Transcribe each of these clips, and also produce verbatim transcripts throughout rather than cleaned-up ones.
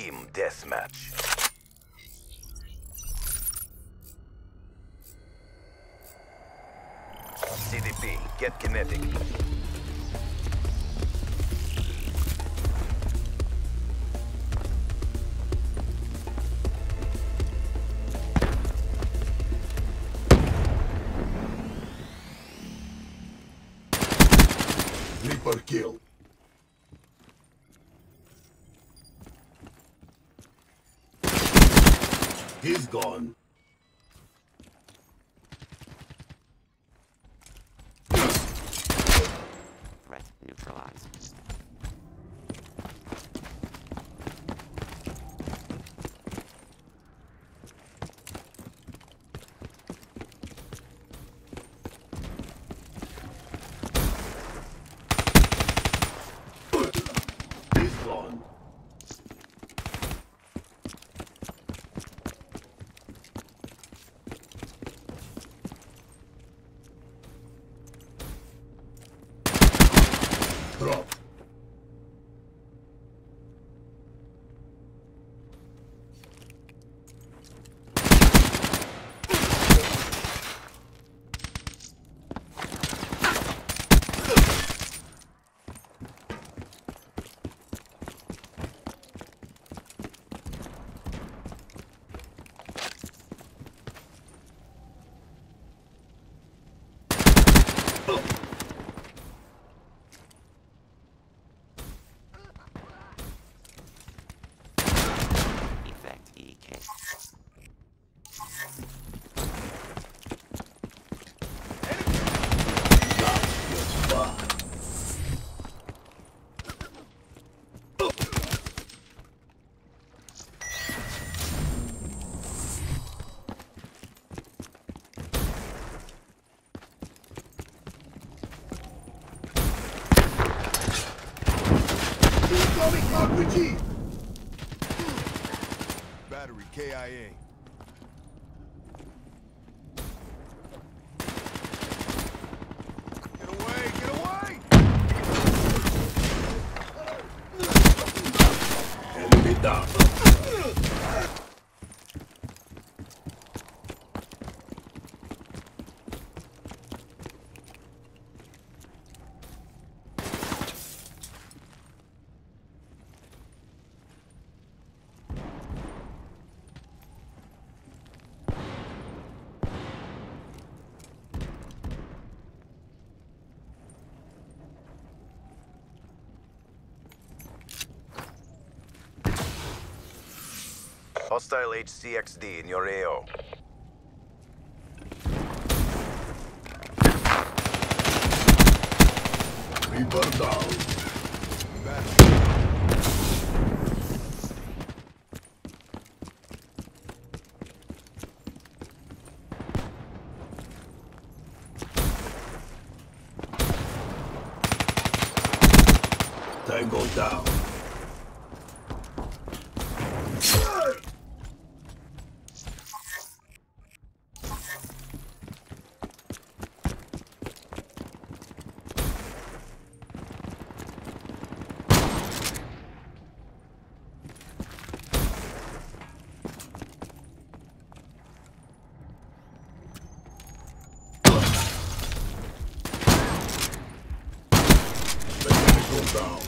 Team deathmatch. C D P, get kinetic. Reaper kill. He's gone. Threat neutralized. He's gone. Drop. Effect E K. Incoming R P G. Battery K I A. Get away, get away! Enemy down. Hostile H C X D in your A O. Reaper down. Battery. Tango down. Mechanical down.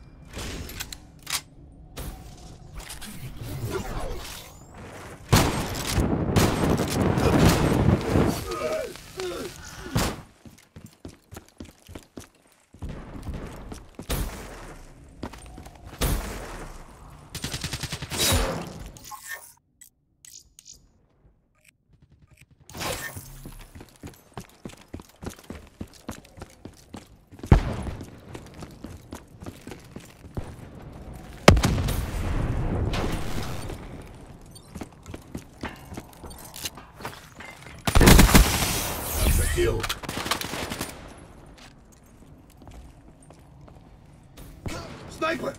That's a kill. Sniper!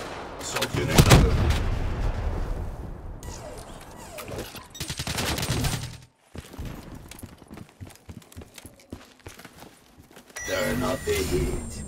Assault unit. Enough a hit.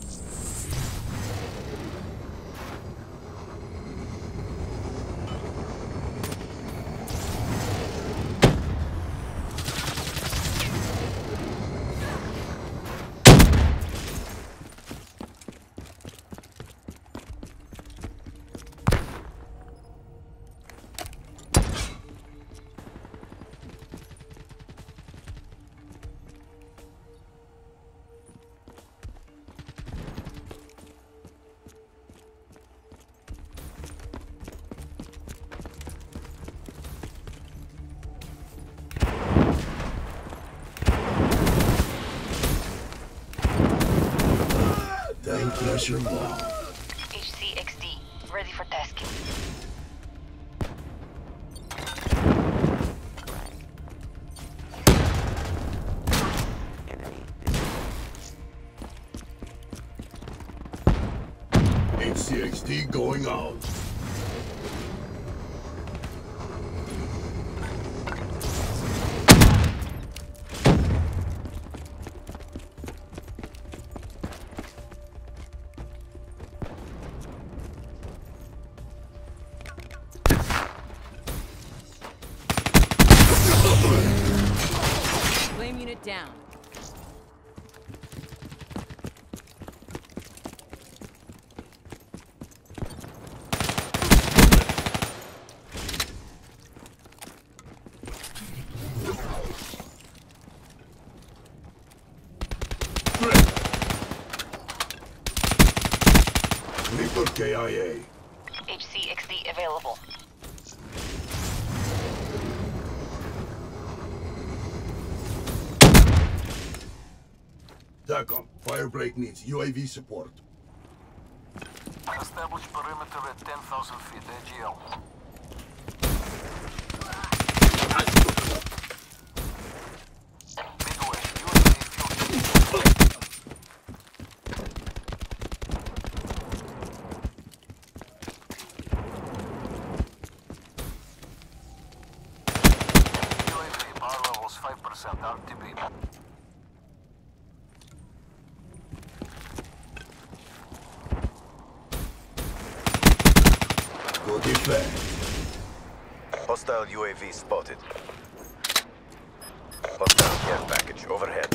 Pressure wall. H C X D, ready for tasking. Frag. Enemy is H C X D going out. Flame unit down. Reaper K I A. H C X D available. TACOM, Firebreak needs U A V support. Establish perimeter at ten thousand feet, A G L. Midway, U A V fuel. U A V, power levels five percent, R T B. Go defend. Hostile U A V spotted. Hostile care package overhead.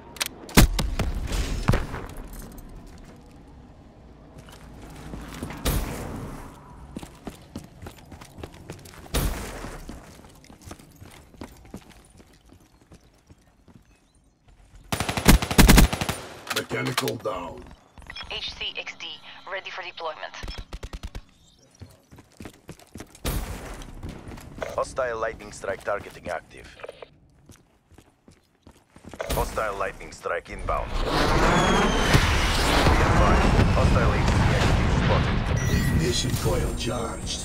Mechanical down. H C X D, ready for deployment. Hostile lightning strike targeting active. Hostile lightning strike inbound. Be advised, hostile H C X D spotted. Ignition coil charged.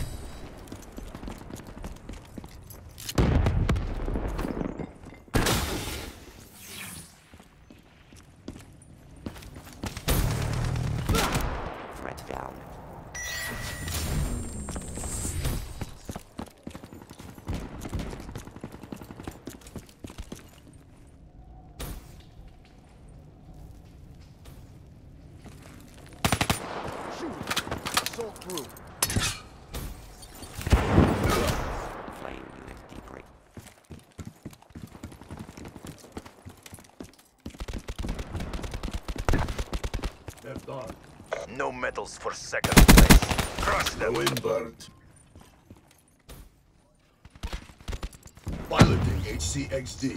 threat down. Assault through. Flame unit debrief. Left on. No medals for second place. Crush them. Go inboard. Piloting H C X D.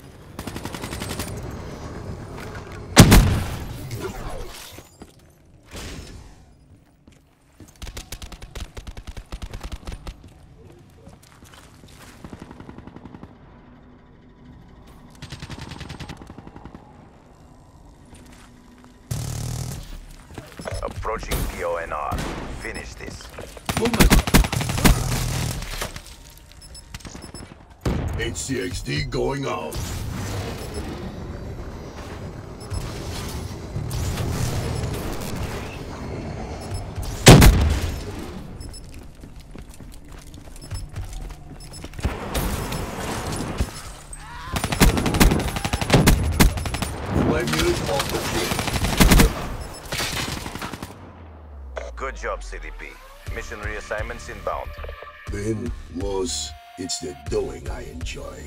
Approaching P O N R. Finish this. Movement. H C X D going out. Flame unit off the field. job, C D P. Mission reassignments inbound. Win, lose, it's the doing I enjoy.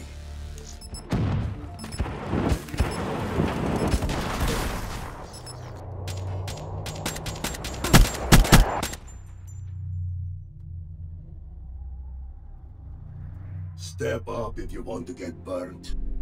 Step up if you want to get burnt.